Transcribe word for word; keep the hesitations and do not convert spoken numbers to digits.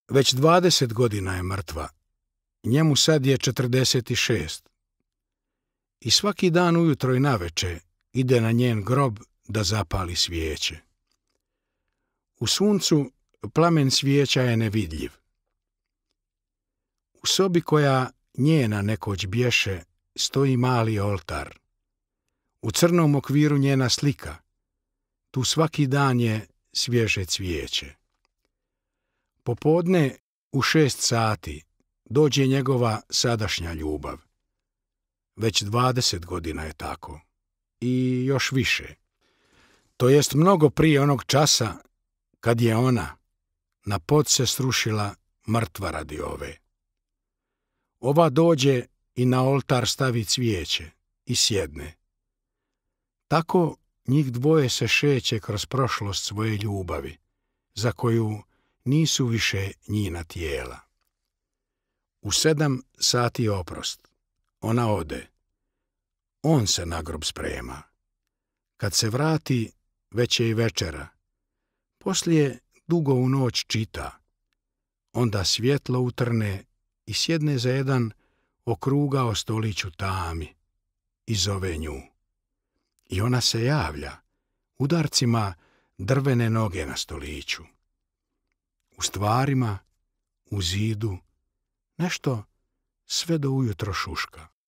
Već dvadeset godina je mrtva. Njemu sad je četrdeset šest. I svaki dan ujutro i naveče ide na njen grob da zapali svijeće. U suncu plamen svijeća je nevidljiv. U sobi koja njena nekoć bješe stoji mali oltar. U crnom okviru njena slika. Tu svaki dan je svježe cvijeće. Popodne u šest sati dođe njegova sadašnja ljubav. Već dvadeset godina je tako. I još više. To jest mnogo prije onog časa kad je ona na pod se srušila mrtva radi ove. Ova dođe i na oltar stavi cvijeće i sjedne. Tako njih dvoje se šeće kroz prošlost svoje ljubavi, za koju nisu više njina tijela. U sedam sati oprost. Ona ode. On se na grob sprema. Kad se vrati, već je i večera. Poslije dugo u noć čita. Onda svjetlo utrne i sjedne za jedan okrugao stolić u tami i zove nju. I ona se javlja, udarcima drvene noge na stoliću. U stvarima, u zidu, nešto sve do ujutro šuška.